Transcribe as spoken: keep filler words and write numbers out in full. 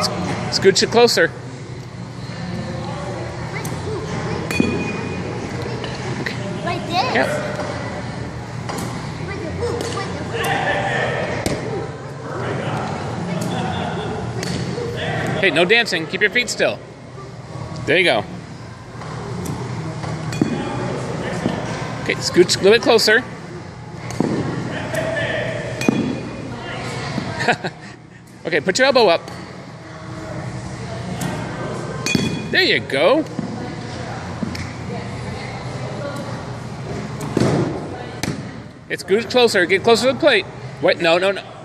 Scooch it closer. Like this? Yep. Hey, no dancing. Keep your feet still. There you go. Okay, scooch a little bit closer. Okay, put your elbow up. There you go. It's scooch closer. Get closer to the plate. Wait, no, no, no.